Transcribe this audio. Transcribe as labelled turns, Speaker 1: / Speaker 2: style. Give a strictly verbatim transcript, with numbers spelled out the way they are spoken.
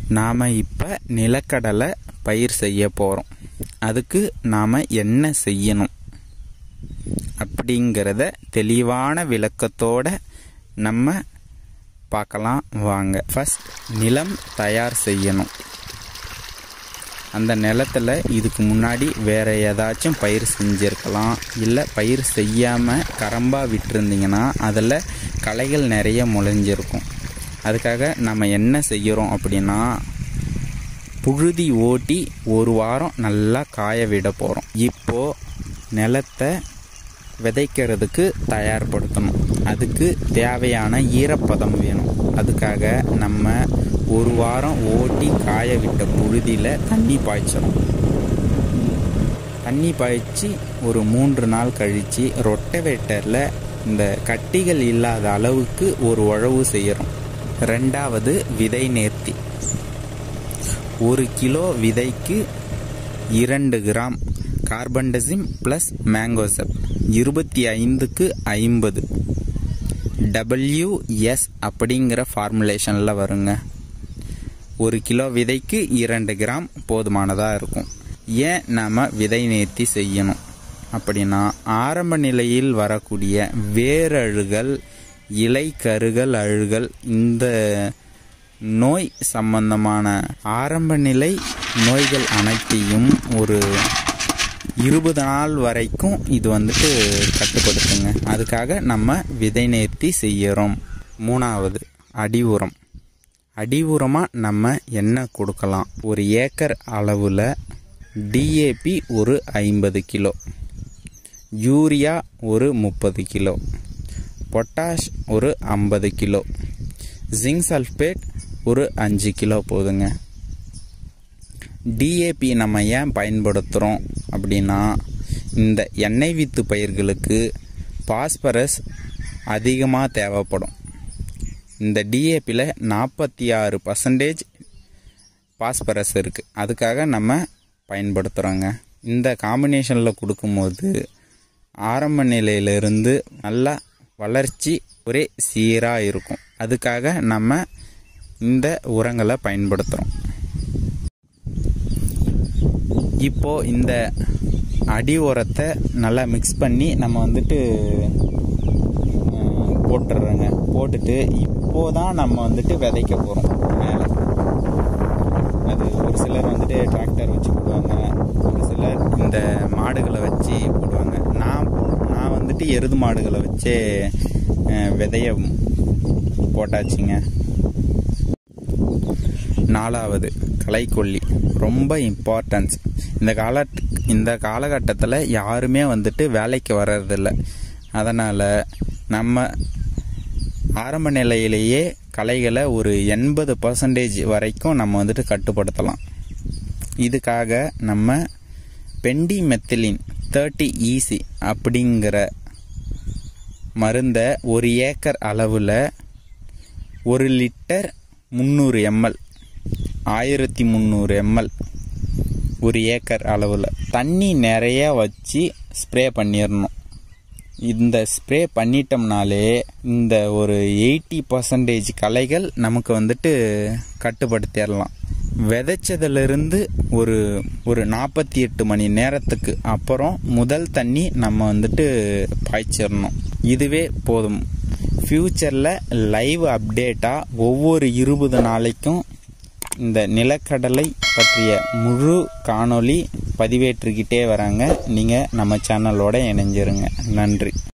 Speaker 1: நாம் இப்போ நிலக்கடலை பயிர் செய்ய போகிறோம். அதுக்கு நாம் என்ன செய்யணும் அப்படிங்கிறத தெளிவான விளக்கத்தோடு நம்ம பார்க்கலாம் வாங்க. ஃபஸ்ட் நிலம் தயார் செய்யணும். அந்த நிலத்தில் இதுக்கு முன்னாடி வேறு ஏதாச்சும் பயிர் செஞ்சுருக்கலாம், இல்லை பயிர் செய்யாமல் கரம்பாக விட்டுருந்தீங்கன்னா அதில் களைகள் நிறைய முளைஞ்சிருக்கும். அதுக்காக நம்ம என்ன செய்கிறோம் அப்படின்னா, புழுதி ஓட்டி ஒரு வாரம் நல்லா காய விட போகிறோம். இப்போது நிலத்தை விதைக்கிறதுக்கு தயார்படுத்தணும். அதுக்கு தேவையான ஈரப்பதம் வேணும். அதுக்காக நம்ம ஒரு வாரம் ஓட்டி காய விட்ட புழுதியில் தண்ணி பாய்ச்சணும். தண்ணி பாய்ச்சி ஒரு மூன்று நாள் கழித்து ரொட்டவேட்டரில் இந்த கட்டிகள் இல்லாத அளவுக்கு ஒரு உழவு செய்கிறோம். ரெண்டாவது விதை நேர்த்தி. ஒரு கிலோ விதைக்கு இரண்டு கிராம் கார்பன்டசிம் ப்ளஸ் மேங்கோசப் இருபத்தி ஐந்துக்கு ஐம்பது டபிள்யூஎஸ் அப்படிங்கிற ஃபார்முலேஷனில் வருங்க. ஒரு கிலோ விதைக்கு இரண்டு கிராம் போதுமானதாக இருக்கும். ஏன் நாம் விதை நேர்த்தி செய்யணும் அப்படின்னா, ஆரம்ப நிலையில் வரக்கூடிய வேரழுகல், இலை கருகல் அழுகல், இந்த நோய் சம்பந்தமான ஆரம்ப நிலை நோய்கள் அனைத்தையும் ஒரு இருபது நாள் வரைக்கும் இது வந்துட்டு கட்டுப்படுத்துங்க. அதுக்காக நம்ம விதை நேர்த்தி செய்கிறோம். மூணாவது அடி உரம். அடி உரமாக நம்ம என்ன கொடுக்கலாம்? ஒரு ஏக்கர் அளவில் டிஏபி ஒரு ஐம்பது கிலோ, யூரியா ஒரு முப்பது கிலோ, பொட்டாஷ் ஒரு ஐம்பது கிலோ, ஜிங்க் சல்ஃபேட் ஒரு அஞ்சு கிலோ போதுங்க. டிஏபி நம்ம ஏன் பயன்படுத்துகிறோம் அப்படின்னா, இந்த எண்ணெய் வித்து பயிர்களுக்கு பாஸ்பரஸ் அதிகமாக தேவைப்படும். இந்த டிஏபியில் நாற்பத்தி ஆறு பர்சன்டேஜ் பாஸ்பரஸ் இருக்குது. அதுக்காக நம்ம பயன்படுத்துகிறோங்க. இந்த காம்பினேஷனில் கொடுக்கும்போது ஆரம்ப நிலையிலிருந்து நல்லா வளர்ச்சி ஒரே சீராக இருக்கும். அதுக்காக நம்ம இந்த உரங்களை பயன்படுத்துகிறோம். இப்போது இந்த அடி உரத்தை நல்லா மிக்ஸ் பண்ணி நம்ம வந்துட்டு போட்டுடுறோங்க. போட்டுட்டு இப்போதான் நம்ம வந்துட்டு விதைக்க போகிறோம். மேலே அது ஒரு சிலர் வந்துட்டு டிராக்டர் வச்சு போடுவாங்க, ஒரு சிலர் இந்த மாடுகளை வச்சு போடுவாங்க. நான் நான் வந்துட்டு எருது மாடுகளை வச்சு விதைய போட்டாச்சுங்க. நாலாவது களைக்கொல்லி. ரொம்ப இம்பார்ட்டன்ஸ். இந்த கால இந்த காலகட்டத்தில் யாருமே வந்துட்டு வேலைக்கு வர்றதில்ல. அதனால் நம்ம ஆரம்ப நிலையிலேயே களைகளை ஒரு எண்பது பர்சன்டேஜ் வரைக்கும் நம்ம வந்துட்டு கட்டுப்படுத்தலாம். இதுக்காக நம்ம பெண்டிமெத்திலின் தேர்ட்டி ஈசி அப்படிங்கிற மருந்தை ஒரு ஏக்கர் அளவில் ஒரு லிட்டர் முந்நூறு எம்எல் ஆயிரத்தி முந்நூறு எம்எல் ஒரு ஏக்கர் அளவில் தண்ணி நிறைய வச்சு ஸ்ப்ரே பண்ணிடணும். இந்த ஸ்ப்ரே பண்ணிட்டோம்னாலே இந்த ஒரு எயிட்டி பர்சன்டேஜ் களைகள் நமக்கு வந்துட்டு கட்டுப்படுத்திடலாம். விதைச்சதுலேருந்து ஒரு ஒரு நாற்பத்தி எட்டு மணி நேரத்துக்கு அப்புறம் முதல் தண்ணி நம்ம வந்துட்டு பாய்ச்சிடணும். இதுவே போதும். ஃப்யூச்சரில் லைவ் அப்டேட்டாக ஒவ்வொரு இருபது நாளைக்கும் இந்த நிலக்கடலை பற்றிய முழு காணொளி பதிவேற்றுக்கிட்டே வராங்க. நீங்கள் நம்ம சேனலோட இணைஞ்சிருங்க. நன்றி.